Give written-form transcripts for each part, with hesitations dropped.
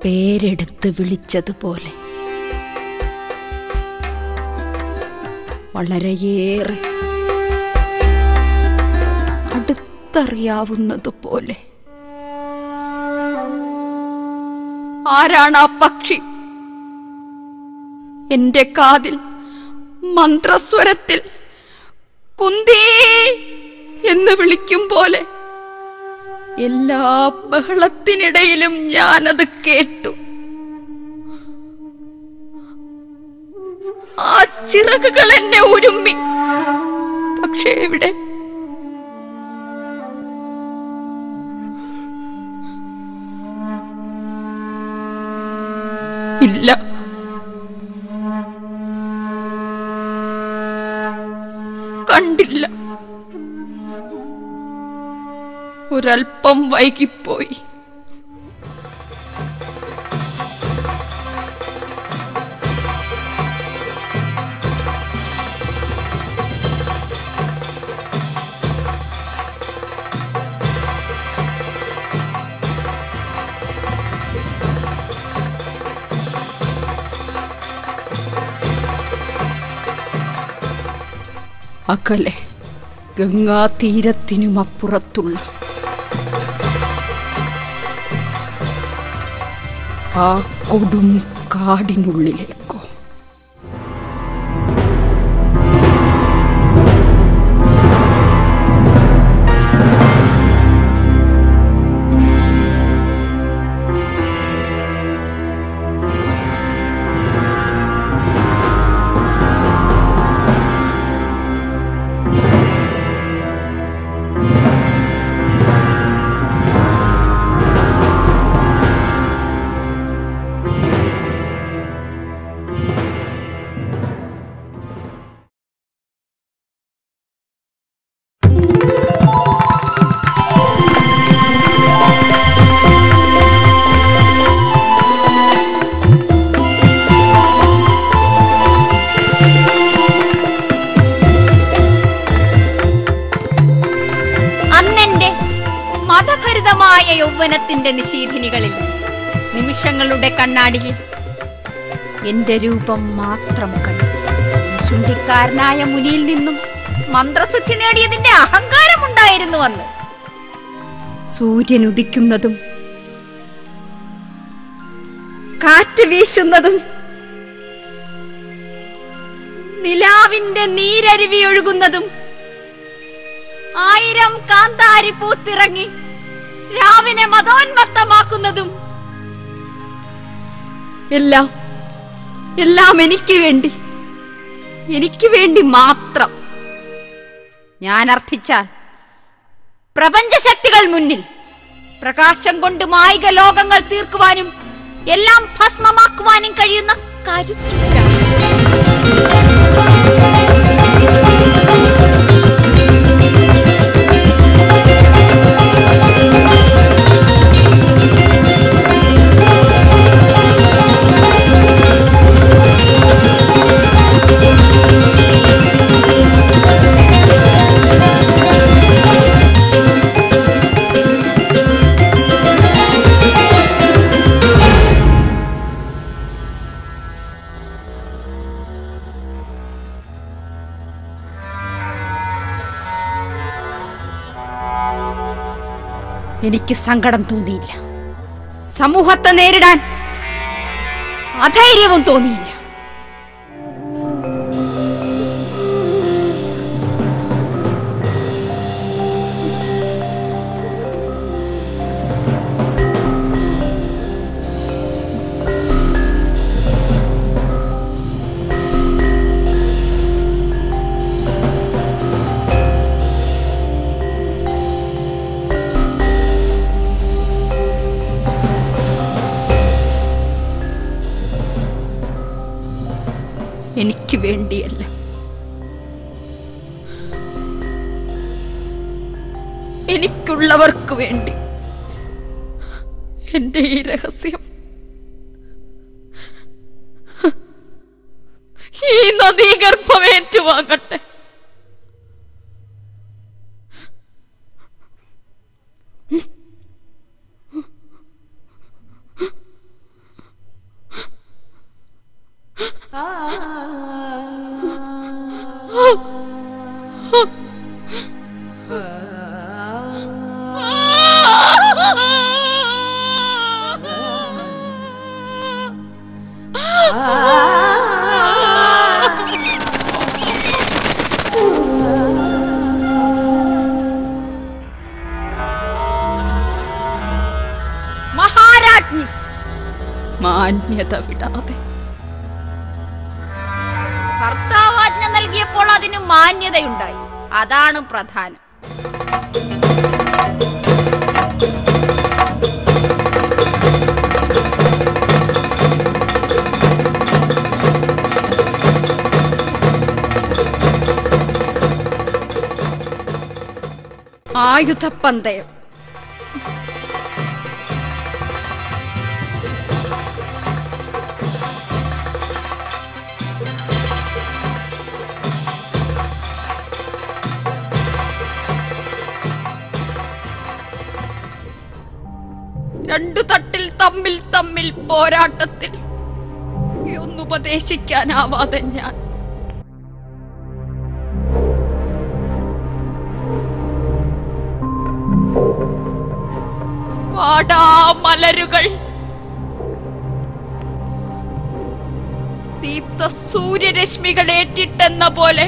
പേരെടുത്ത് വിളിച്ചതുപോലെ വളരെയേറെ അടുത്തറിയാവുന്നതുപോലെ. ആരാണ് ആ പക്ഷി? എന്റെ കാതിൽ മന്ത്രസ്വരത്തിൽ കുന്തീ എന്ന് വിളിക്കും പോലെ എല്ലാ ബഹളത്തിനിടയിലും ഞാനത് കേട്ടു. ആ ചിറകുകൾ എന്നെ ഉരുമ്മി. പക്ഷേ എവിടെ? ഇല്ല. കണ്ടില്ല. ഒരൽപ്പം വൈകിപ്പോയി. അകലെ ഗംഗാതീരത്തിനുമപ്പുറത്തുള്ള ആ കൊടും കാടിനുള്ളിലേക്കോ? യൗവനത്തിന്റെ നിശീഥിനികളിൽ നിമിഷങ്ങളുടെ കണ്ണാടിയിൽ എന്റെ രൂപം മാത്രം കണ്ടു. ശുണ്ഠിക്കാരനായ മുനിയിൽ നിന്നും മന്ത്രസിദ്ധി നേടിയതിന്റെ അഹങ്കാരമുണ്ടായിരുന്നു അന്ന്. സൂര്യൻ ഉദിക്കുന്നതും കാറ്റ് വീശുന്നതും നിലാവിന്റെ നീരരുവി ഒഴുകുന്നതും 1000 കാന്താരി പൂത്തിറങ്ങി രാവിനെ മതോന്മത്തമാക്കുന്നതും എല്ലാം എല്ലാം എനിക്ക് വേണ്ടി മാത്രം. ഞാൻ അർത്ഥിച്ചാൽ പ്രപഞ്ചശക്തികൾ മുന്നിൽ പ്രകാശം കൊണ്ട് മായിക ലോകങ്ങൾ തീർക്കുവാനും എല്ലാം ഭസ്മമാക്കുവാനും കഴിയുന്ന കരുത്തുറ്റ എനിക്ക് സങ്കടം തോന്നിയില്ല. സമൂഹത്തെ നേരിടാൻ അധൈര്യവും തോന്നിയില്ല. എനിക്ക് വേണ്ടിയല്ല, എനിക്കുള്ളവർക്ക് വേണ്ടി എന്റെ ഈ രഹസ്യം ഈ നദീഗർഭം ഏറ്റുവാങ്ങട്ടെ. രാജ്ഞി. മാന്യത വിടാതെ. ഭർത്താവ് ആജ്ഞ നൽകിയപ്പോൾ അതിന് മാന്യതയുണ്ടായി. അതാണ് പ്രധാനം. ആയുധപ്പന്തയം. രണ്ടു തട്ടിൽ തമ്മിൽ തമ്മിൽ പോരാട്ടത്തിൽ ഒന്നുപദേശിക്കാനാവാതെ ഞാൻ വാടാമലരുകൾ ദീപ്ത സൂര്യരശ്മികളേറ്റിട്ടെന്ന പോലെ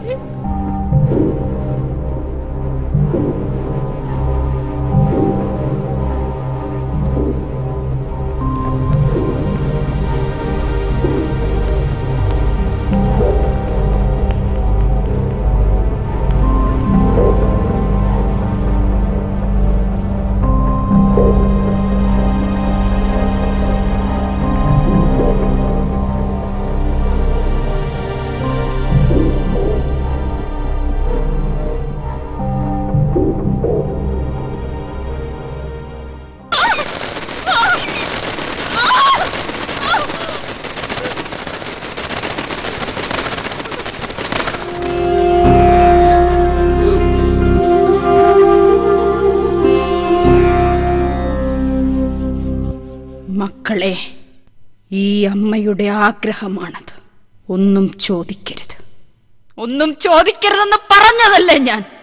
മക്കളെ, ഈ അമ്മയുടെ ആഗ്രഹമാണത്. ഒന്നും ചോദിക്കരുത്. ഒന്നും ചോദിക്കരുതെന്ന് പറഞ്ഞതല്ലേ ഞാൻ.